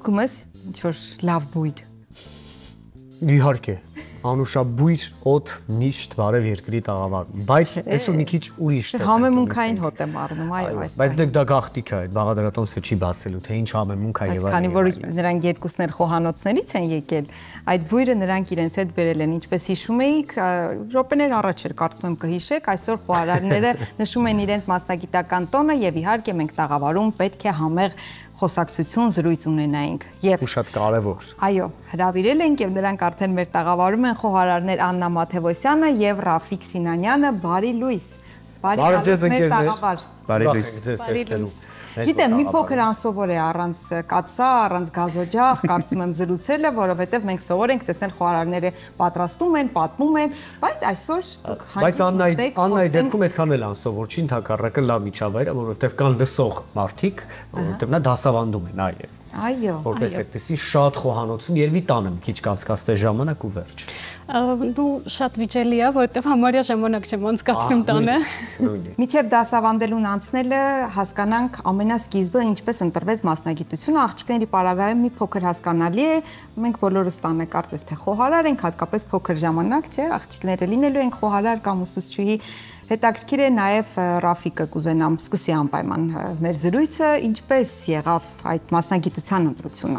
Ուզում ես ինչ-որ լավ բույր։ Իհարկե, անուշաբույր, օդ, միշտ բարև երկրի տաղավարում, բայց այսօր մի քիչ ուրիշ տեսակ։ Համեմունքային հոտ եմ առնում, այո, այս։ Բայց դա գաղտնիք է, այդ բաղադրատոմսը չի բացելու, թե ինչ համեմունք է եւ այլն։ Քանի որ նրանք երկուսն էլ խոհանոցներից են եկել, այդ բույրը նրանք իրենց հետ բերել են, ինչպես հիշում էիք, րոպեներ առաջ էր, կարծում եմ կհիշեք, այսօր խոհարարները նշում են իրենց մասնագիտական տոնը եւ իհարկե մենք տաղավարում պետք է համեղ խոսակցություն զրույց ունենայինք եւ շատ կարեւոր։ Այո, հրավիրել ենք եւ նրանք արդեն մեր տաղավարում են խոհարարներ Աննա Մաթեւոսյանը եւ Ռաֆիկ Սինանյանը, բարի լույս։ Բարի մեր տաղավար։ Բարի լույս։ Գիտեմ, մի փոքր անսովոր է առանց կաթսա, առանց գազօջախ, կարծում եմ զրուցելը, որովհետեւ մենք սովոր ենք տեսնել խոհարարները պատրաստում են, պատմում են, բայց այսօր դուք Բայց Աննայի դեպքում այդքան էլ անսովոր չի, ընդհակառակը լավ միջավայր է, որովհետեւ կան լսող մարդիկ, որովհետեւ նա դասավանդում է նաեւ։ Այո, որպես այդպեսի շատ խոհանոցում երևի տանը մի քիչ կանցկացնե ժամանակ ու վերջ։ Դու շատ վիճելի է, որովհետև համարյա ժամանակ չեմ անցկացնում տանը։ Միջև դասավանդելուն անցնելը հասկանանք ամենասկիզբը ինչպես ընտրվեց մասնագիտությունը, աղջիկների պարագայում մի փոքր հասկանալի է, մենք բոլորս տանը կարծես թե խոհարար ենք, հատկապես փոքր ժամանակ, չէ, աղջիկները լինելու են խոհարար կամ ուսուցչուհի։ Հետաքրքիր է նաև Ռաֆիկը կուզենամ սկսի անպայման մեր զրույցը, ինչպես եղավ այդ մասնագիտության ընտրությունը։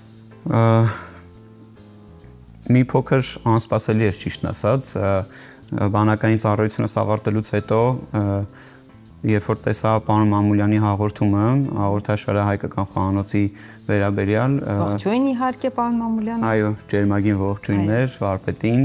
Մի փոքր անսպասելի էր ճիշտն ասած, բանակային ծառայությունս ավարտելուց հետո, երբ որ տեսա պարոն Մամուլյանի հաղորդումը, հաղորդաշարը հայկական խոհանոցի վերաբերյալ, ողջույն իհարկե պարոն Մամուլյան։ Այո, ջերմագին ողջույններ վարպետին,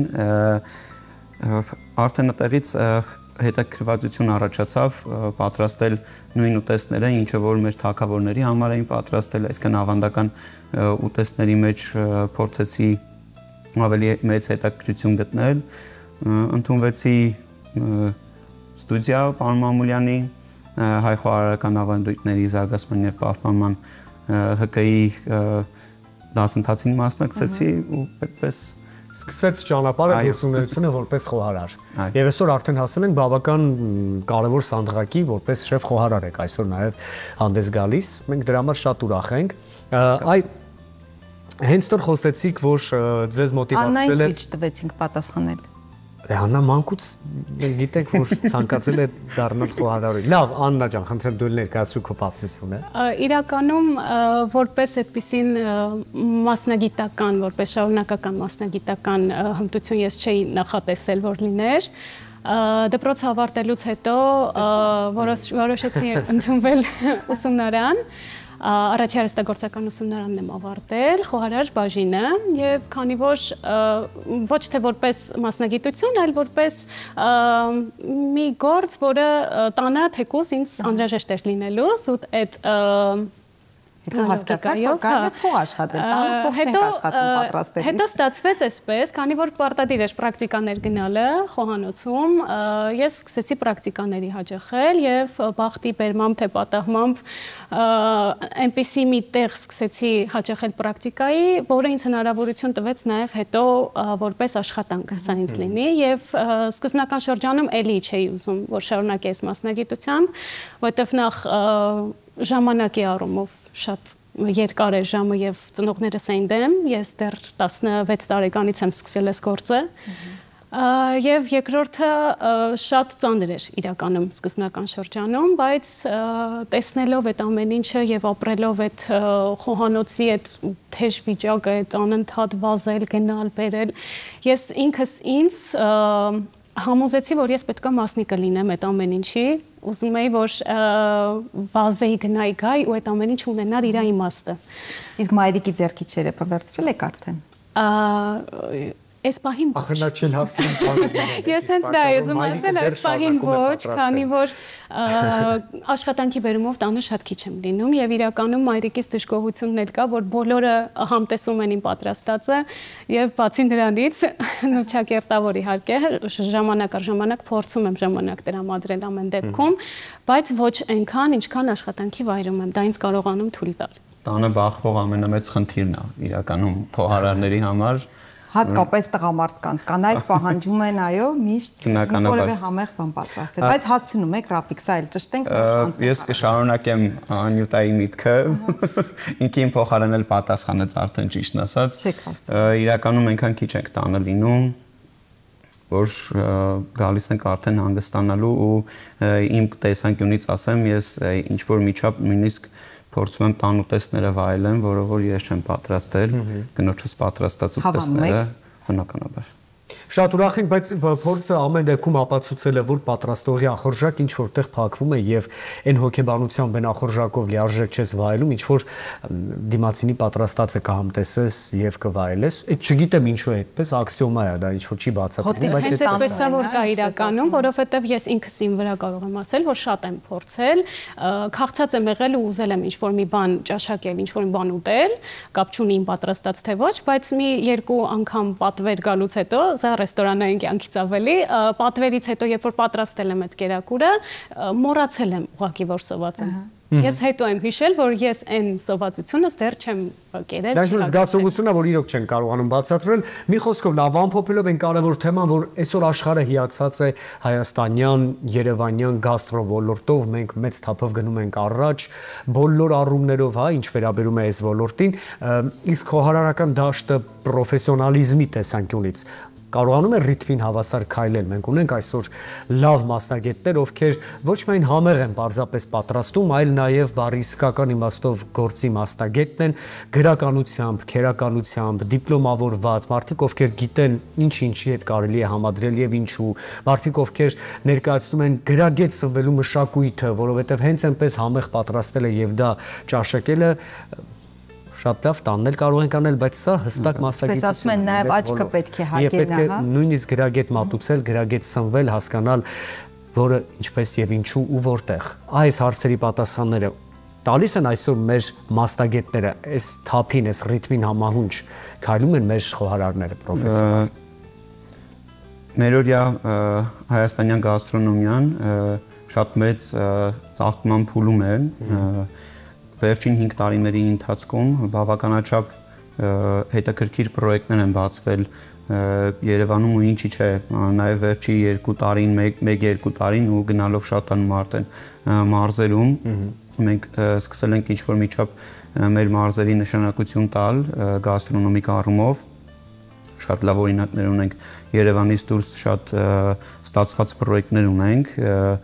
արդեն այդտեղից հետաքրքրվածություն առաջացավ պատրաստել նույն ուտեստները, ինչը որ մեր թագավորների համար էին պատրաստել, այսինքն ավանդական ուտեստների մեջ փորձեցի ավելի մեծ հետաքրքրություն գտնել, ընդունվեցի ստուդիա պարոն Մամուլյանի հայ խոհարարական ավանդույթների զարգացման եւ պահպանման ՀԿ-ի դասընթացին մասնակցեցի ու այդպես Սկսվեց ճանապարհը գործունեությունը որպես խոհարար։ Եվ այսօր արդեն հասել ենք բավական կարևոր սանդղակի, որպես շեֆ խոհարար եք այսօր նաև հանդես գալիս։ Մենք դրա համար շատ ուրախ ենք։ Հենց նոր խոսեցիք, որ ձեզ մոտիվացրել է։ Աննային ցույց տվեցինք պատասխանել։ Աննա մանկուց գիտեք, որ ցանկացել է դառնալ խոհարարի։ Լավ, Աննա ջան, խնդրեմ դու ներկայացրու քո պատմությունը։ Իրականում որպես այդպիսին մասնագիտական, որպես շարունակական մասնագիտական հմտություն ես չէի նախատեսել, որ լիներ։ Դպրոց ավարտելուց հետո որոշեցի ընդունվել ուսումնարան։ Առաջի արհեստագործական ուսումնարանն եմ ավարտել, խոհարար բաժինը եւ քանի որ ոչ թե որպես մասնագիտություն, այլ որպես մի գործ, որը տանը թեկուզ ինձ անհրաժեշտ էր լինելու, ու այդ Հետո հասկացաք, որ կարող է փող աշխատել, տանը փող չենք աշխատում պատրաստելիս։ Հետո ստացվեց այսպես, քանի որ պարտադիր էր պրակտիկաներ գնալը խոհանոցում, ես սկսեցի պրակտիկաների հաճախել եւ բախտի բերմամբ թե պատահմամբ այնպիսի մի տեղ սկսեցի հաճախել պրակտիկայի, որը ինձ հնարավորություն տվեց նաեւ հետո որպես աշխատանք սա ինձ լինի եւ սկզբնական շրջանում էլի չէի ուզում, որ շարունակես մասնագիտությամբ, որովհետեւ նախ ժամանակի առումով շատ երկար է ժամը եւ ծնողներս էին դեմ, ես դեռ 16 տարեկանից եմ սկսել այս գործը եւ երկրորդը շատ ծանր էր իրականում սկզբնական շրջանում, բայց տեսնելով այդ ամեն ինչը եւ ապրելով այդ խոհանոցի այդ թեժ վիճակը, այդ անընդհատ վազել, գնալ, բերել, ես ինքս ինձ համոզեցի, որ ես պետք է մասնիկը լինեմ այդ ամեն ինչի, ուզում էի, որ վազեի գնայի գայի ու այդ ամեն ինչ ունենար իր իմաստը։ Իսկ մայրիկի ձեռքի չերեպը վերցրել եք արդեն։ Այս պահին ոչ։ Ախր նա չել հասցրել։ Ես հենց դա ուզում ասել, այս պահին ոչ, քանի որ աշխատանքի բերումով տանը շատ քիչ եմ լինում եւ իրականում մայրիկիս դժգոհությունն էլ կա, որ բոլորը համտեսում են իմ պատրաստածը եւ բացի դրանից նոչակերտավոր իհարկե ժամանակ առ ժամանակ փորձում եմ ժամանակ տրամադրել ամեն դեպքում, բայց ոչ այնքան, ինչքան աշխատանքի վայրում եմ, դա ինձ կարողանում թույլ տալ։ Տանը բախվող ամենամեծ խնդիրն է իրականում խոհարարների համար Հատկապես տղամարդկանց կանայք պահանջում են այո միշտ որևէ համեղ բան պատրաստել, բայց հասցնում եք Ռաֆիկ, սա էլ ճշտենք։ Ես կշարունակեմ Անյուտայի միտքը, ինքին փոխարինել պատասխանեց արդեն ճիշտն ասած։ Իրականում այնքան քիչ ենք տանը լինում, որ գալիս ենք արդեն հանգստանալու ու իմ տեսանկյունից ասեմ, ես ինչ որ միջապ նույնիսկ փորձում եմ տան ուտեստները վայելեմ, որը որ ես չեմ պատրաստել, կնոջս պատրաստած ուտեստները բնականաբար։ Շատ ուրախ ենք, բայց փորձը ամեն դեպքում ապացուցել է, որ պատրաստողի ախորժակ ինչ որտեղ փակվում է եւ այն հոգեբանությամբ են ախորժակով լիարժեք չես վայելում, ինչ որ դիմացինի պատրաստածը կհամտեսես եւ կվայելես։ Այդ չգիտեմ ինչու է այդպես, աքսիոմա է դա, ինչ որ չի բացատրվում, բայց այդպես է որ կա իրականում, որովհետեւ ես ինքս իմ վրա կարող եմ ասել, որ շատ եմ փորձել, քաղցած եմ եղել ու ուզել եմ ինչ որ մի բան ճաշակել, ինչ որ մի բան ուտել, կապ չունի իմ պատրաստած թե ոչ, բայց մի երկու անգամ պատվեր գալուց հետո ռեստորանային կյանքից ավելի պատվերից հետո երբ որ պատրաստել եմ այդ կերակուրը մոռացել եմ ուղղակի որ սոված եմ ես հետո եմ հիշել որ ես այն սովածությունս դեռ չեմ կերել դա ինչ զգացողություն է որ իրոք չեն կարողանում բացատրել մի խոսքով լավ ամփոփելով այն կարևոր թեման որ այսօր աշխարհը հիացած է հայաստանյան երևանյան գաստրո ոլորտով մենք մեծ թափով գնում ենք առաջ բոլոր առումներով հա ինչ վերաբերում է այս ոլորտին իսկ խոհարարական դաշտը պրոֆեսիոնալիզմի տեսանկյունից կարողանում է ռիթմին հավասար քայլել։ Մենք ունենք այսօր լավ մասնագետներ, ովքեր ոչ միայն համեղ են պարզապես պատրաստում, այլ նաև բառի իսկական իմաստով գործի մասնագետն են, գրականությամբ, քերականությամբ, դիպլոմավորված, մարդիկ, ովքեր գիտեն ինչ-ինչի հետ կարելի է համադրել եւ ինչու, մարդիկ, ովքեր ներկայացնում են գրագետ սնվելու մշակույթը, որովհետեւ հենց այնպես համեղ պատրաստել է եւ դա ճաշակելը շատ լավ տանել կարող ենք անել, բայց սա հստակ մասնագիտություն է։ Ասում են նաև աչքը պետք է հարգել, հա։ Նույնիսկ գրագետ մատուցել, գրագետ սնվել, հասկանալ, որը ինչպես եւ ինչու ու որտեղ։ Այս հարցերի պատասխանները տալիս են այսօր մեր մասնագետները, այս թափին, այս ռիթմին համահունչ քայլում են մեր խոհարարները, պրոֆեսոր։ Մերօրյա հայաստանյան գաստրոնոմիան շատ մեծ ծաղկման փուլում է վերջին 5 տարիների ընթացքում բավականաչափ հետաքրքիր պրոյեկտներ են բացվել Երևանում ու ինչի՞ չէ, նաև վերջի 2 տարին, 1-2 տարին ու գնալով շատանում արդեն մարզերում մենք սկսել ենք ինչ-որ միջապ մեր մարզերի նշանակություն տալ գաստրոնոմիկ առումով շատ լավ օրինակներ ունենք Երևանից դուրս շատ ստացված պրոյեկտներ ունենք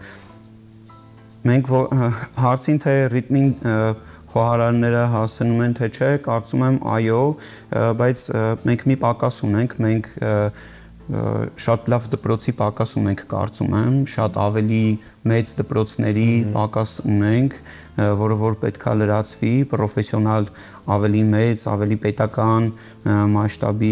մենք հարցին թե ռիթմին խոհարարները հասնում են թե չէ, կարծում եմ այո, բայց մենք մի պակաս ունենք, մենք շատ լավ դպրոցի պակաս ունենք, կարծում եմ, շատ ավելի մեծ դպրոցների պակաս ունենք, որը որ պետքա լրացվի, պրոֆեսիոնալ ավելի մեծ, ավելի պետական մասշտաբի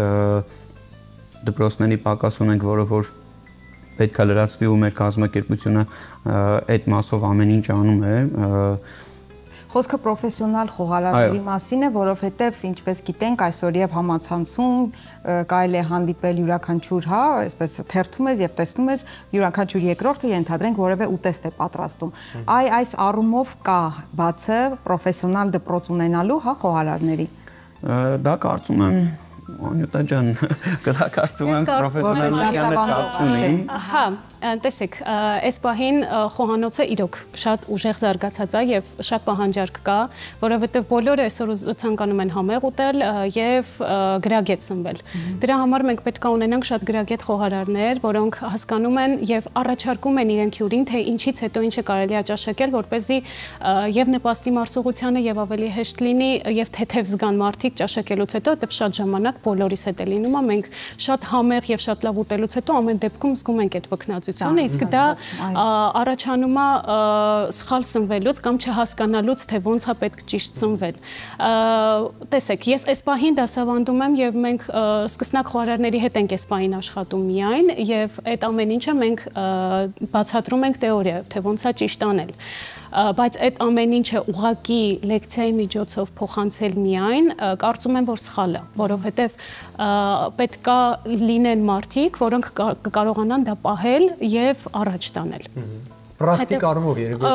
դպրոցների պակաս ունենք, որը որ պետք է լրացվի ու մեր կազմակերպությունը այդ մասով ամեն ինչ անում է Խոսքը պրոֆեսիոնալ խոհարարների մասին է, որովհետև ինչպես գիտենք այսօր եւ համացանցում կարելի է հանդիպել յուրաքանչյուր, հա, այսպես թերթում ես եւ տեսնում ես յուրաքանչյուր երկրորդը ենթադրենք որևէ ուտեստ է պատրաստում։ Այս առումով կա բացը պրոֆեսիոնալ դպրոց ունենալու, հա, խոհարարների։ Դա կարծում եմ Անյուտա ջան, կարծում եմ պրոֆեսիոնալության հետ կապ չունի։ Հա, տեսեք, այս պահին խոհանոցը իրոք շատ ուժեղ զարգացած է եւ շատ պահանջարկ կա, որովհետեւ բոլորը այսօր ցանկանում են համեղ ուտել եւ գրագետ սնվել։ Դրա համար մենք պետք է ունենանք շատ գրագետ խոհարարներ, որոնք հասկանում են եւ առաջարկում են իրենք հյուրին, թե ինչից հետո ինչը կարելի է ճաշակել, որպեսզի եւ նպաստի մարսողությանը եւ ավելի հեշտ լինի եւ թեթև զգան մարդիկ ճաշակելուց հետո, որտեւ շատ ժամանակ բոլորիս հետ է լինում, մենք շատ համեղ եւ շատ լավ ուտելուց հետո ամեն դեպքում զգում ենք այդ վկնածությունը, իսկ դա առաջանում է սխալ սնվելուց կամ չհասկանալուց, թե ոնց է պետք ճիշտ սնվել։ Տեսեք, ես այս պահին դասավանդում եմ եւ մենք սկսնակ խոհարարների հետ ենք այս պահին աշխատում միայն եւ այդ ամեն ինչը մենք բացատրում ենք թեորիայով, թե ոնց է ճիշտ անել։ Բայց այդ ամեն ինչը ուղղակի լեկցիայի միջոցով փոխանցել միայն կարծում եմ որ սխալ է, որովհետև պետք է լինեն մարդիկ, որոնք կարողանան դա պահել եւ առաջ տանել։ Պրակտիկ առումով երևի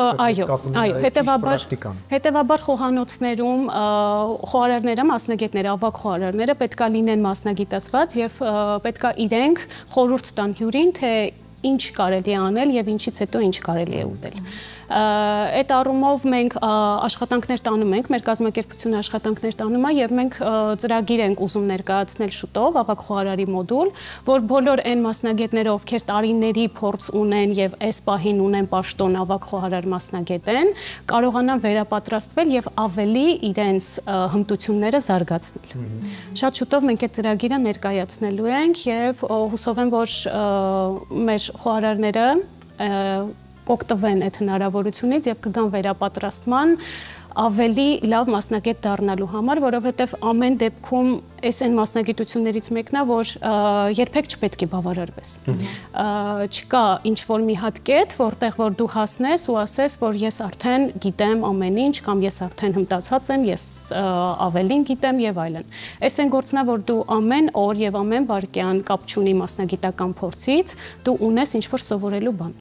հետևաբար խոհանոցներում խոհարարները, մասնագետները, ավագ խոհարարները պետք է լինեն մասնագիտացված եւ պետք է իրենք խորհուրդ տան հյուրին, թե ինչ կարելի է անել եւ ինչից հետո ինչ կարելի է ուտել։ Այդ առումով մենք աշխատանքներ տանում ենք, մեր կազմակերպությունը աշխատանքներ տանում է եւ մենք ծրագիր ենք ուզում ներկայացնել շուտով ավագ խոհարարի մոդուլ, որ բոլոր այն մասնագետները, ովքեր տարիների փորձ ունեն եւ այս պահին ունեն պաշտոն ավագ խոհարար մասնագետ են, կարողանան վերապատրաստվել եւ ավելի իրենց հմտությունները զարգացնել։ Շատ շուտով մենք այդ ծրագիրը ներկայացնելու ենք եւ հուսով եմ, որ մեր խոհարարները կօգտվեն այդ հնարավորությունից եւ կգան վերապատրաստման ավելի լավ մասնագետ դառնալու համար, որովհետեւ ամեն դեպքում այս այն մասնագիտություններից մեկն է, որ երբեք չպետք է բավարարվես։ Չկա ինչ-որ մի հատ կետ, որտեղ որ դու հասնես ու ասես, որ ես արդեն գիտեմ ամեն ինչ կամ ես արդեն հմտացած եմ, ես ավելին գիտեմ եւ այլն։ Այս այն գործն է, որ դու ամեն օր եւ ամեն վայրկյան կապ չունի մասնագիտական փորձից, դու ունես ինչ-որ սովորելու բան։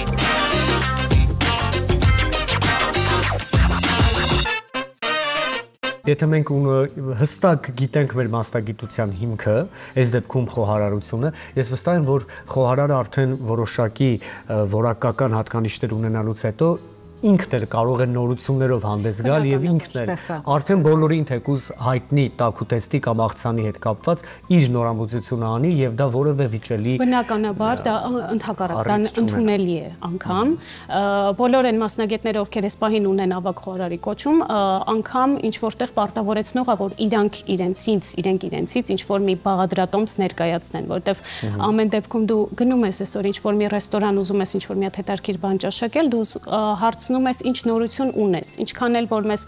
Եթե մենք հստակ գիտենք մեր մասնագիտության հիմքը, այս դեպքում խոհարարությունը, ես վստահ եմ, որ խոհարարը արդեն որոշակի որակական հատկանիշներ ունենալուց հետո ինքն էլ կարող է նորություններով հանդես գալ եւ ինքն էլ արդեն բոլորին թեկուզ հայտնի տաքուտեստի կամ աղցանի հետ կապված իր նորամուծությունը անի եւ դա որևէ վիճելի բնականաբար դա ընդհակառակ ընդունելի է անգամ բոլոր այն մասնագետները ովքեր այս պահին ունեն ավագ խոհարարի կոչում անգամ ինչ որտեղ պարտավորեցնող է որ իրենք իրենցից ինչ որ մի բաղադրատոմս ներկայացնեն որտեվ ամեն դեպքում դու գնում ես այսօր ինչ որ մի ռեստորան ուզում ես ինչ որ մի հատ հետարքիր բան ճաշակել դու հարցնում ես ինչ նորություն ունես, ինչքան էլ որ մեզ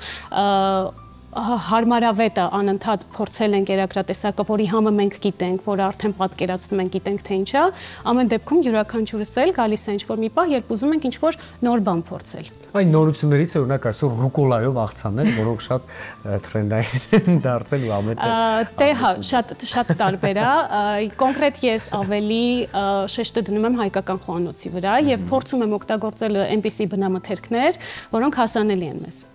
հարմարավետ է անընդհատ փորձել ենք երակրատեսակը, որի համը մենք գիտենք, որը արդեն պատկերացնում ենք, գիտենք թե ինչ է, ամեն դեպքում յուրաքանչյուրս էլ գալիս է ինչ-որ մի պահ, երբ ուզում ենք ինչ-որ նոր բան փորձել։ Այն նորություններից է օրինակ այսօր ռուկոլայով աղցաններ, որոնք շատ թրենդային են դարձել ու ամենը։ Դե հա, շատ տարբեր է։ Կոնկրետ ես ավելի շեշտը դնում եմ հայկական խոհանոցի վրա եւ փորձում եմ օգտագործել այնպիսի բնամթերքներ, որոնք հասանելի են մեզ։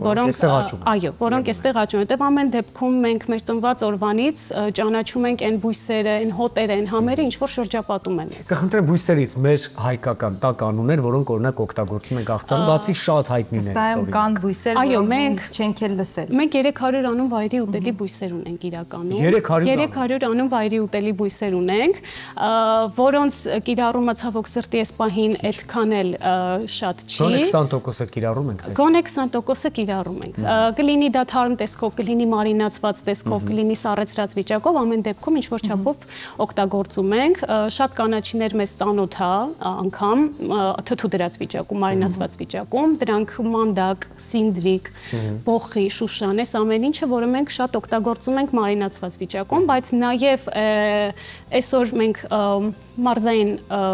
Որոնք այստեղ աճում են, որտեղ ամեն դեպքում մենք մեր ծնված օրվանից ճանաչում ենք այն բույսերը, այն հոտերը, այն համերը, ինչ որ շրջապատում են մեզ։ Կխնդրեմ բույսերից մեր հայկական տակ անուններ, որոնք օրինակ օգտագործում ենք աղցանը, բացի շատ հայտնին են։ Կան բույսեր, որոնք չենք էլ լսել։ Մենք 300 անուն վայրի ուտելի բույսեր ունենք իրականում։ 300 անուն վայրի ուտելի բույսեր ունենք, որոնց կիրառումը ցավոք սրտի այս պահին այդքան էլ շատ չի։ Գոնե 20%-ը կիրառում ենք։ Գոնե 20%-ը կիրառում ենք։ Կլինի դա թարմ տեսքով, կլինի մարինացված տեսքով, կլինի սառեցրած վիճակով, ամեն դեպքում ինչ որ չափով օգտագործում ենք։ Շատ կանաչիներ մեզ ծանոթ է անգամ թթու դրած վիճակում, մարինացված վիճակում, դրանք մանդակ, սինդրիկ, բոխի, շուշան, այս ամեն ինչը, որը մենք շատ օգտագործում ենք մարինացված վիճակում, բայց նաև այսօր մենք մարզային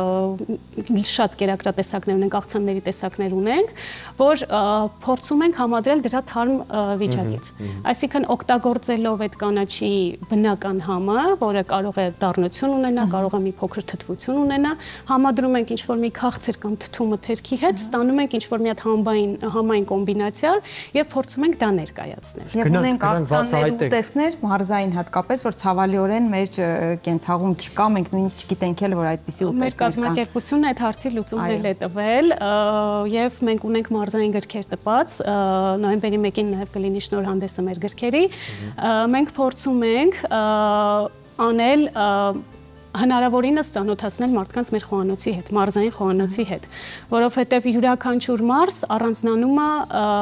շատ կերակրատեսակներ ունենք, աղցանների տեսակներ ունենք, որ փորձում ենք համադրել դրա թարմ վիճակից։ Այսինքն օգտագործելով այդ կանաչի բնական համը, որը կարող է դառնություն ունենա, կարող է մի փոքր թթվություն ունենա, համադրում ենք ինչ-որ մի քաղցր կամ թթու մթերքի հետ, ստանում ենք ինչ-որ մի հատ համային կոմբինացիա եւ փորձում ենք դա ներկայացնել։ Եվ ունենք աղցաններ ուտեստներ, մարզային հատկապես, որ ցավալիորեն մեր կենցաղում չկա, մենք նույնիսկ չգիտենք էլ որ այդպիսի ուտեստներ կան։ Մեր կազմակերպությունը այդ հարցի լուծումներ է տվել եւ մենք ունենք մարզային գրքեր տպած, նոյեմբերի 1-ին նաեւ կլինի շնորհանդեսը մեր գրքերի։ Մենք փորձում ենք անել հնարավորինս ծանոթացնել մարդկանց մեր խոհանոցի հետ, մարզային խոհանոցի հետ, որովհետեւ յուրաքանչյուր մարզ առանձնանում է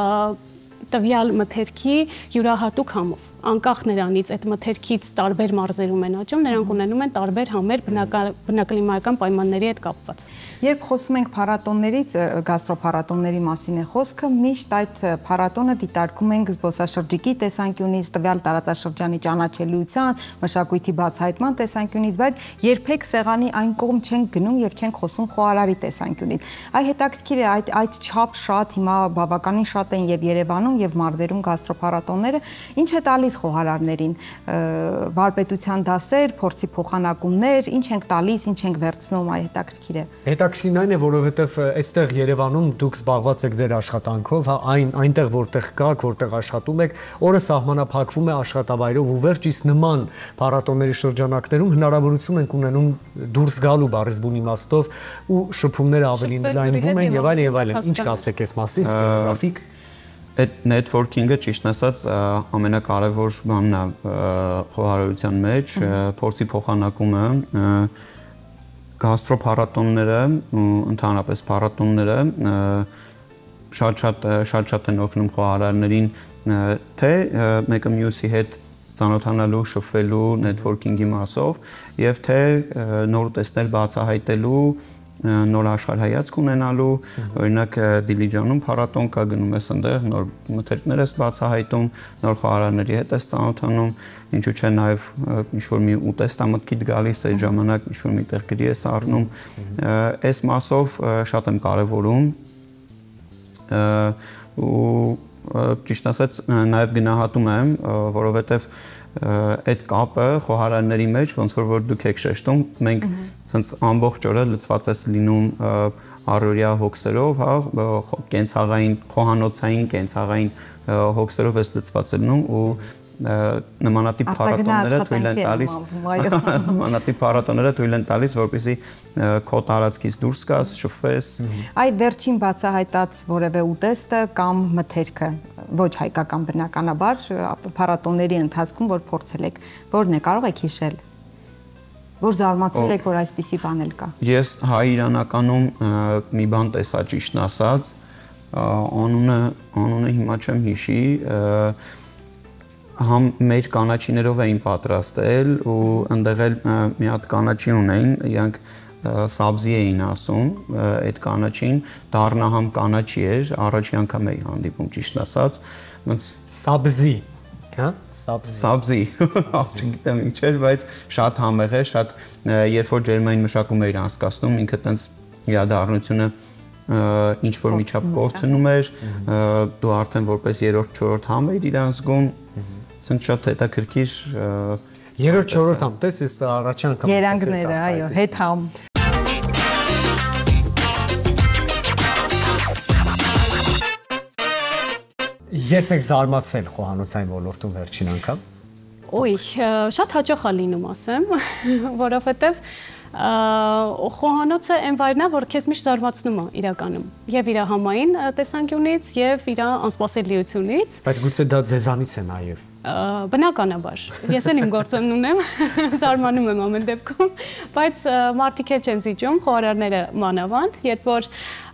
տվյալ մթերքի յուրահատուկ համով։ Անկախ նրանից այդ մթերքից տարբեր մարզերում են աճում, նրանք ունենում են տարբեր համեր բնակլիմայական պայմանների հետ կապված։ Երբ խոսում ենք փառատոններից, գաստրոփառատոնների մասին է խոսքը, միշտ այդ փառատոնը դիտարկում ենք զբոսաշրջիկի տեսանկյունից, տվյալ տարածաշրջանի ճանաչելիության, մշակույթի բացահայտման տեսանկյունից, բայց երբեք սեղանի այն կողմ չենք գնում եւ չենք խոսում խոհարարի տեսանկյունից։ Այ հետաքրքիր է այդ չափ շատ հիմա բավականին շատ են եւ Երևանում եւ մարզերում գաստրոփառատոնները, ինչ է տալիս մյուս խոհարարներին, վարպետության դասեր, փորձի փոխանակումներ, ինչ ենք տալիս, ինչ ենք վերցնում, այ հետաքրքիր է։ Հետաքրքիրն այն է, որովհետև այստեղ Երևանում դուք զբաղված եք ձեր աշխատանքով, հա, այնտեղ որտեղ կաք, որտեղ աշխատում եք, օրը սահմանափակվում է աշխատավայրով ու վերջ իսկ նման փառատոների շրջանակներում հնարավորություն ենք ունենում դուրս գալու բառից բուն իմաստով ու շփումները ավելի ընդլայնվում են եւ այլն։ Ինչ կասեք այս մասին, Ռաֆիկ։ Այդ networking-ը ճիշտ ասած ամենակարևոր բանն է խոհարարության մեջ, փորձի փոխանակումը, գաստրոփառատոնները, ընդհանրապես փառատոնները շատ են օգնում խոհարարներին թե մեկը մյուսի հետ ծանոթանալու, շփվելու, networking-ի մասով եւ թե նոր տեսնել բացահայտելու, նոր աշխարհայացք ունենալու, օրինակ Դիլիջանում փառատոն կա, գնում ես այնտեղ, նոր մթերքներ ես բացահայտում, նոր խոհարարների հետ ես ծանոթանում, ինչու՞ չէ նաև ինչ-որ մի ուտեստամտքիդ գալիս այդ ժամանակ ինչ-որ միտեղ գրի ես առնում, այս մասով շատ եմ կարևորում ու ճիշտ ասած նաև գնահատում եմ, որովհետև այդ կապը խոհարարների մեջ ոնց որ դուք եք շեշտում, մենք ցենց ամբողջ օրը լցված ես լինում առօրյա հոգսերով, հա, կենցաղային, խոհանոցային կենցաղային հոգսերով ես լցված լինում ու նմանատիպ փառատոնները թույլ են տալիս, նմանատիպ փառատոնները թույլ են տալիս, որպեսզի քո տարածքից դուրս գաս, շփվես։ Այ վերջին բացահայտած որևէ ուտեստը կամ մթերքը, ոչ հայկական բնականաբար, փառատոնների ընթացքում որ փորձել եք, որն է, կարող եք հիշել, որ զարմացել եք, որ այսպիսի բան էլ կա։ Ես հայ-իրանականում մի բան տեսա ճիշտն ասած, անունը հիմա չեմ հիշի, համ մեր կանաչիներով էին պատրաստել ու ընդեղ էլ մի հատ կանաչի ունեին, իրանք սաբզի էին ասում, այդ կանաչին դառնահամ կանաչի էր, առաջի անգամ էի հանդիպում ճիշտ ասած, սաբզի, հա, սաբզի, չգիտեմ ինչ էր, բայց շատ համեղ էր, շատ երբ որ ջերմային մշակում էիր անցկացնում, ինքը տենց իրադառնությունը ինչ որ միջապ կորցնում էր, դու արդեն որպես 3-4 համ էիր իրան զգում, ասենք շատ հետաքրքիր 3-4 համ, տես ես առաջի անգամ երանգները, այո, հետ համ։ Երբ եք զարմացել խոհանոցային ոլորտում վերջին անգամ։ Ոյ, շատ հաճախ է լինում, ասեմ, որովհետև խոհանոցը այն վայրն է, որ քեզ միշտ զարմացնում է իրականում, եւ իր համային տեսանկյունից եւ իր անսպասելիությունից։ Բայց գուցե դա ձեզանից է նաեւ։ Բնականաբար, ես էլ իմ գործն ունեմ, զարմանում եմ ամեն դեպքում, բայց մարդիկ էլ չեն զիջում, խոհարարները մանավանդ, երբ որ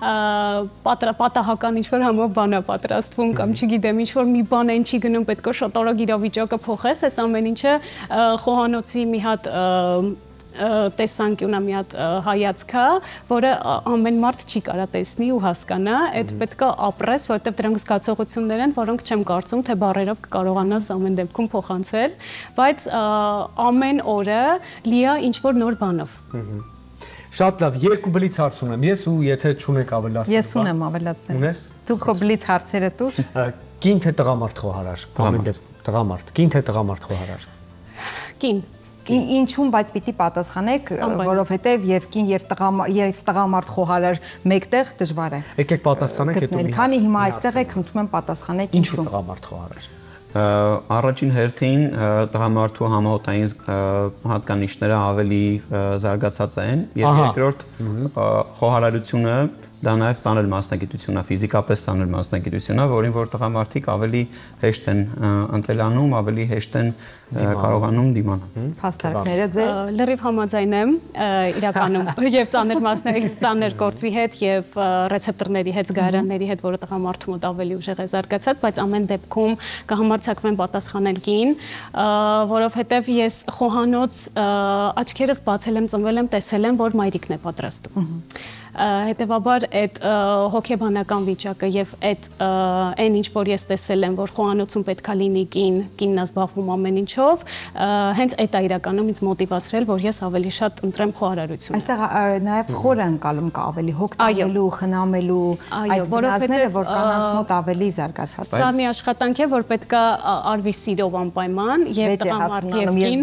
պատահական ինչ-որ համով բան է պատրաստվում կամ չգիտեմ, ինչ-որ մի բան են չի գնում, պետք է շատ արագ իրավիճակը փոխես, այս ամեն ինչը խոհանոցի մի հատ տեսանկյունը մի հատ հայացք է, որը ամեն մարդ չի կարա տեսնի ու հասկանա, այդ պետք է ապրես, որովհետև դրանք զգացողություններ են, որոնք չեմ կարծում, թե բառերով կկարողանաս ամեն դեպքում փոխանցել, բայց ամեն օրը լի է ինչ-որ նոր բանով։ Շատ լավ, երկու բլից հարց ունեմ, ես ու եթե չունեք ավելացնել։ Ես ունեմ ավելացնել։ Ունես։ Դու քո բլից հարցերը տուր։ Կին թե տղամարդ խոհարար։ Տղամարդ, կին թե տղամարդ խոհարար։ Կին։ Ինչու՞մ, բայց պիտի պատասխանեք, որովհետև եւ կին եւ տղամարդ խոհարար մեկտեղ դժվար է։ Եկեք պատասխանեք, հետո մի։ Քանի հիմա այստեղ եք, խնդրում եմ պատասխանեք ինչու տղամարդ խոհարար։ Առաջին հերթին տղամարդու համահոտային հատկանիշները ավելի զարգացած են, եւ երկրորդ խոհարարությունը դա նաև ծանր մասնագիտություն է, ֆիզիկապես ծանր մասնագիտություն է, որին որ տղամարդիկ ավելի հեշտ են ընտելանում, ավելի հեշտ են կարողանում դիմանալ։ Փաստարկները ձեր լրիվ համաձայն եմ իրականում եւ ծանր գործի հետ եւ ռեցեպտորների հետ, զգայարանների հետ, որը տղամարդու մոտ ավելի ուժեղ է զարգացած, բայց ամեն դեպքում կհամարձակվեմ պատասխանել կին, որովհետեւ ես խոհանոց աչքերս բացել եմ, ծնվել եմ, տեսել եմ, որ մայրիկն է պատրաստում։ Հետևաբար այդ հոգեբանական վիճակը եւ այդ այն ինչ որ ես տեսել եմ, որ խոհանոցում պետքա լինի կինն զբաղվում ամեն ինչով, հենց այդ է իրականում ինձ մոտիվացրել, որ ես ավելի շատ ընտրեմ խոհարարությունը։ Այստեղ նաեւ խորը ընկալում կա ավելի հոգ տալու, խնամելու այդ վնասները, որ կանանց մոտ ավելի զարգացած։ Սա մի աշխատանք է, որ պետքա արվի սիրով անպայման եւ տղամարդ եւ կին,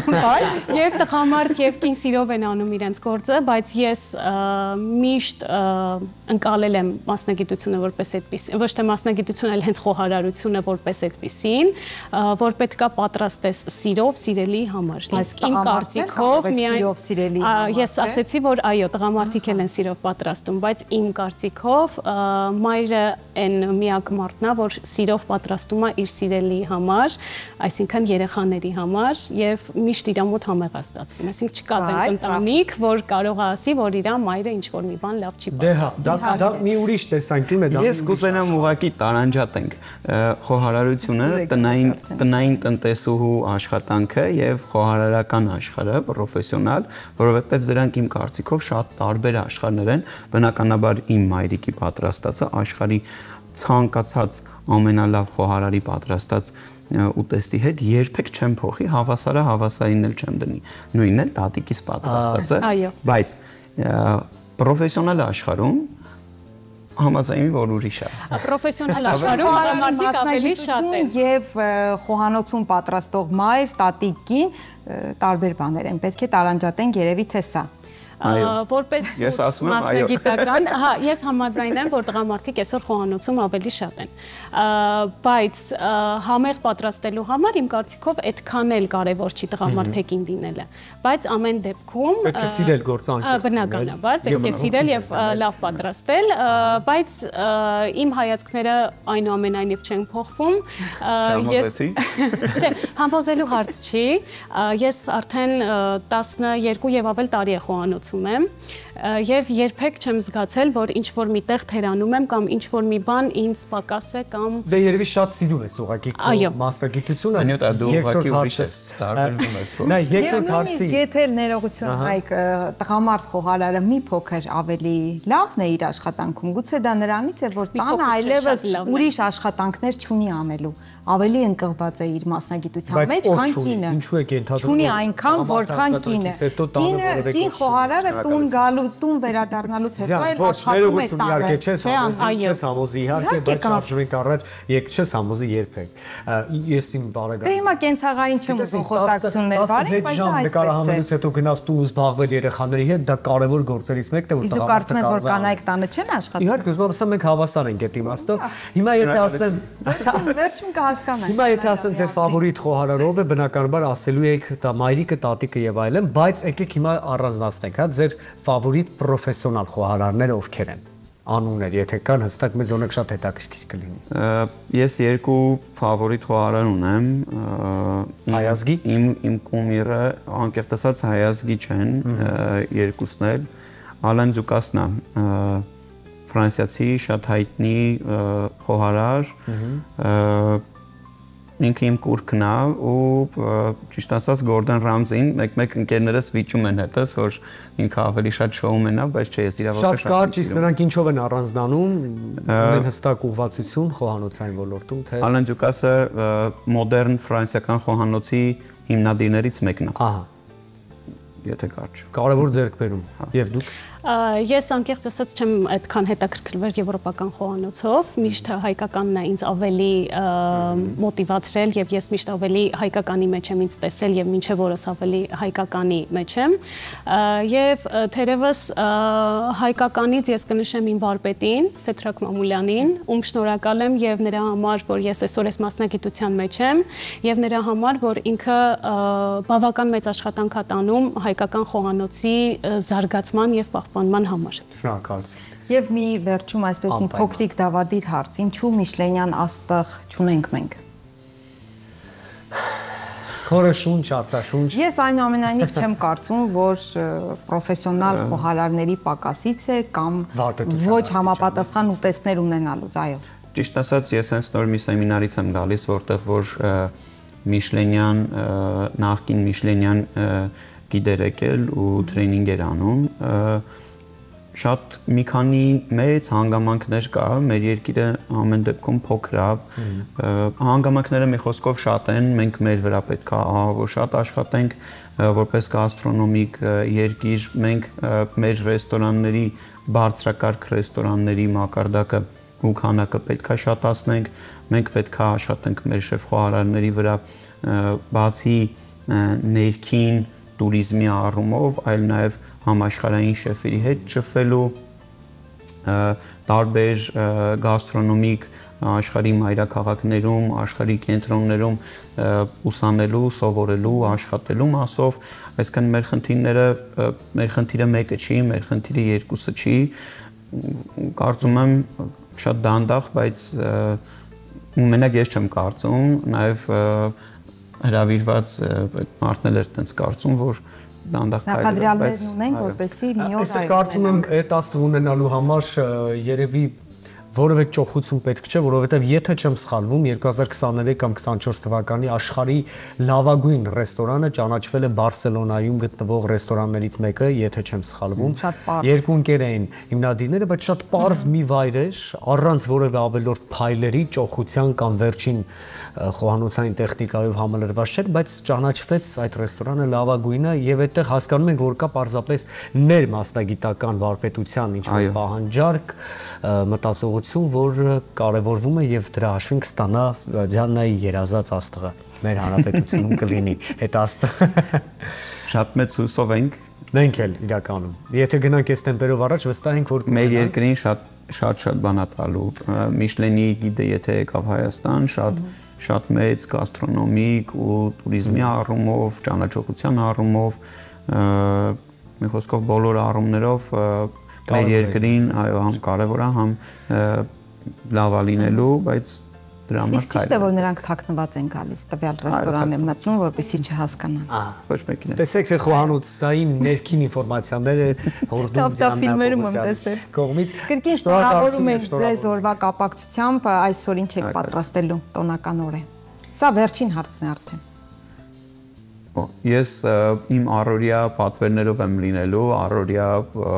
եւ տղամարդ եւ կին սիրով են անում իրենց գործը, բայց ես միշտ ընկալել եմ մասնագիտությունը որպես այդպիսին, ոչ թե մասնագիտությունը, այլ հենց խոհարարությունը որպես այդպիսին, որ պետքա պատրաստես սիրով, սիրելի համար։ Իսկ իմ կարծիքով միայն ես ասեցի, որ այո, տղամարդիկ են սիրով պատրաստում, բայց իմ կարծիքով մայրը այն միակ մարդն է, որ սիրով պատրաստում է իր սիրելի համար, այսինքն երեխաների համար եւ միշտ իր մոտ համեղ է ստացվում։ Այսինքն չկա այդպես ընտանիք, որ կարող է ասի, որ իր մայրը ինչ որ մի բան լավ չի պատրաստում։ Դա մի ուրիշ տեսանկյուն է դա։ Ես կուզենամ ուղղակի տարանջատենք խոհարարությունը, տնային տնտեսուհու աշխատանքը եւ խոհարարական աշխարհը, պրոֆեսիոնալ, որովհետեւ դրանք իմ կարծիքով շատ տարբեր աշխարհներ են, բնականաբար իմ մայրիկի պատրաստածը աշխարհի ցանկացած ամենալավ խոհարարի պատրաստած ուտեստի հետ երբեք չեմ փոխի, հավասարը հավասարին էլ չեմ դնի։ Նույնն է տատիկիս պատրաստածը, բայց պրոֆեսիոնալ աշխարհում համաձայնվի, որ ուրիշ է։ Պրոֆեսիոնալ աշխարհում մարդիկ ավելի շատ են եւ խոհանոցում պատրաստող մայր, տատիկին տարբեր բաներ են։ Պետք է տարանջատենք երևի թե սա։ Որպես մասնագիտական, ես համաձայն եմ, որ տղամարդիկ այսօր խոհանոցում ավելի շատ են, բայց համեղ պատրաստելու համար իմ կարծիքով այդքան էլ կարևոր չի տղամարդիկին լինելը, բայց ամեն դեպքում պետք է սիրել գործանքը, բնականաբար պետք է սիրել եւ լավ պատրաստել, բայց իմ հայացքները այնուամենայնիվ չեն փոխվում, չէ, համոզելու հարց չի, ես արդեն 12 եւ ավել տարի է խոհանոց եմ եւ երբեք չեմ զգացել, որ ինչ որ միտեղ թերանում եմ կամ ինչ որ մի բան ինձ պակաս է կամ դե երևի շատ սիրում ես ուղղակի քո մասնագիտությունը։ Անյութա դու ուղղակի ուրիշ ես, տարբերվում ես, որ։ Նա երկրորդ հարցի եթե ներողություն հայք տղամարդ խոհարարը մի փոքր ավելի լավն է իր աշխատանքում, գուցե դա նրանից է, որ տանը այլևս ուրիշ աշխատանքներ չունի անելու, ավելի ընկղված է իր մասնագիտության մեջ, քան կինը։ Ինչու է կենթադրվում։ Չունի այնքան, որքան կինը։ Կին խոհարարը տուն գալու, տուն վերադառնալուց հետո այլ աշխատում է տանը։ Չես համոզի իհարկե, բայց շարժվենք առաջ, չես համոզի երբեք։ Ես իմ բարեկամ։ Դե հիմա կենցաղային չեմ ուզում խոսակցություններ վարել, բայց դա նկարահանելուց հետո գնաս դու զբաղվել երեխաների հետ, դա կարևոր գործերից մեկն է, որ դու կարծում ես, որ կանայք տանը չեն աշխատում։ Իհարկե, ուզում եմ ասեմ, մենք հավասար ենք այդ իմաստով։ Հիմա եթե ասեմ, վերջում կհասկանանք։ Հիմա եթե ասեմ, ձեր ֆավորիտ խոհարարով է, բնականաբար ասելու եք դա մայրիկը, տատիկը եւ այլն, բայց եկեք հիմա առանձնացնենք, հա, ձեր ֆավորիտ պրոֆեսիոնալ խոհարարները ովքեր են։ Անուններ, եթե կան, հստակ մեզ օրինակ շատ հետաքրքիր կլինի։ Ես երկու ֆավորիտ խոհարար ունեմ։ Հայազգի։ Իմ կումիրը անկեղծ ասած հայազգի չեն, երկուսն էլ։ Ալեն Ձուկասն է, ֆրանսիացի շատ հայտնի խոհարար, ինքը իմ կուրքն է ու ճիշտ ասած Գորդոն Ռամզին մեկ ընկերներս վիճում են հետս, որ ինքը ավելի շատ շոու մենա, բայց չէ, ես իրավաբար շատ կարճ, իսկ նրանք ինչով են առանձնանում, ունեն հստակ ուղղվածություն խոհանոցային ոլորտում, թե Ալեն Ձուկասը մոդեռն ֆրանսիական խոհանոցի հիմնադիրներից մեկն է։ Ահա։ Եթե կարճ։ Կարևոր ձեռքբերում։ Եվ դուք։ Ես անկեղծ ասած չեմ այդքան հետաքրքրվել եվրոպական խոհանոցով, միշտ հայկականն է ինձ ավելի մոտիվացրել եւ ես միշտ ավելի հայկականի մեջ եմ ինձ տեսել եւ մինչեւ օրս ավելի հայկականի մեջ եմ եւ թերևս հայկականից ես կնշեմ իմ վարպետին Սեթրակ Մամուլյանին, ում շնորհակալ եմ եւ նրա համար, որ ես այսօր այս մասնագիտության մեջ եմ եւ նրա համար, որ ինքը բավական մեծ աշխատանք է տանում հայկական խոհանոցի զարգացման եւ պահպանման համար։ Շնորհակալություն։ Եվ մի վերջում այսպես մի փոքրիկ դավադիր հարց, ինչու Միշլենյան աստղ չունենք մենք։ Խորը շունչ, արտաշունչ։ Ես այնուամենայնիվ չեմ կարծում, որ պրոֆեսիոնալ խոհարարների պակասից է կամ ոչ համապատասխան ուտեստներ ունենալուց, այո։ Ճիշտ ասած, ես հենց նոր մի սեմինարից եմ գալիս, որտեղ որ Միշլենյան, նախկին Միշլենյան գիդեր եկել ու տրեյնինգ էր անում, շատ մի քանի մեծ հանգամանքներ կա, մեր երկիրը ամեն դեպքում փոքր է, հանգամանքները մի խոսքով շատ են, մենք մեր վրա պետք է ահավոր շատ աշխատենք, որպես գաստրոնոմիկ երկիր, մենք մեր ռեստորանների, բարձրակարգ ռեստորանների մակարդակը ու քանակը պետք է շատացնենք, մենք պետք է աշխատենք մեր շեֆ-խոհարարների վրա, բացի ներքին տուրիզմի առումով, այլ նաև համաշխարհային շեֆերի հետ շփվելու, տարբեր գաստրոնոմիկ աշխարհի մայրաքաղաքներում, աշխարհի կենտրոններում ուսանելու, սովորելու, աշխատելու մասով, այսինքն մեր խնդիրը մեկը չի, մեր խնդիրը երկուսը չի, կարծում եմ շատ դանդաղ, բայց մենակ ես չեմ կարծում, նաև հրավիրված մարդներ էր տենց կարծում, որ դանդաղ նախադրյալներն ունենք, որպեսզի մի օր այստեղ կարծում եմ այդ աստղ ունենալու համար երևի որևէ ճոխություն պետք չէ, որովհետև եթե չեմ սխալվում, 2023 կամ 24 թվականի աշխարհի լավագույն ռեստորանը ճանաչվել է Բարսելոնայում գտնվող ռեստորաններից մեկը, եթե չեմ սխալվում։ Երկու ընկեր էին հիմնադիրները, բայց շատ պարզ մի վայր էր, առանց որևէ ավելորդ փայլերի, ճոխության կամ վերջին խոհանոցային տեխնիկայով համալրված չէր, բայց ճանաչվեց այդ ռեստորանը լավագույնը եւ այդտեղ հասկանում ենք, որ կա պարզապես ներմասնագիտական վարպետության ինչ-որ պահանջարկ, մտածողություն, որ կարևորվում է եւ դրա հաշվին կստանա Դիանայի երազած աստղը մեր հանրապետությունում կլինի այդ աստղը։ Շատ մեծ հույսով ենք մենք էլ իրականում եթե գնանք այս տեմպերով առաջ վստահ ենք որ մեր երկրին շատ բան է տալու Միշլենի գիդը եթե եկավ Հայաստան շատ մեծ գաստրոնոմիկ ու տուրիզմի առումով ճանաչողության առումով մի խոսքով բոլոր առումներով մեր երկրին այո համ կարևոր է համ լավ է լինելու բայց դրա համար քայլ ճիշտ է որ նրանք թաքնված են գալիս տվյալ ռեստորան են մտնում որպեսզի չհասկանան ոչ մեկին է տեսեք թե խոհանոցային ներքին ինֆորմացիաները հորդում ֆիլմերում եմ տեսել կողմից կրկին շնորհավորում ենք ձեզ օրվա կապակցությամբ այսօր ինչ եք պատրաստելու տոնականորեն սա վերջին հարցն է արդեն ես իմ առօրյա պատվերներով եմ լինելու առօրյա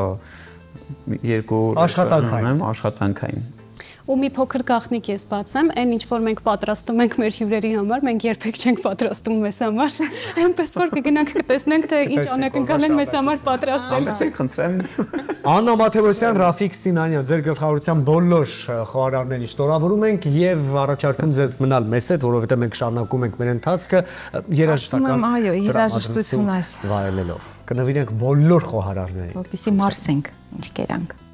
երկու աշխատանքային ու մի փոքր գաղտնիք ես բացեմ, այն ինչ որ մենք պատրաստում ենք մեր հյուրերի համար, մենք երբեք չենք պատրաստում մեզ համար, այնպես որ կգնանք կտեսնենք թե ինչ անակնկալ են մեզ համար պատրաստել։ Ամեցեք խնդրեմ։ Աննա Մաթևոսյան, Ռաֆիկ Սինանյան, ձեր գլխավորության բոլոր խոհարարներին շնորհավորում ենք եւ առաջարկում ձեզ մնալ մեզ հետ, որովհետեւ մենք շարունակում ենք մեր ընթացքը երաժշտական այո, երաժշտություն այս վայելելով։ Կնվիրենք բոլոր խոհարարներին։ Որպեսզի մարսենք ինչ կերանք։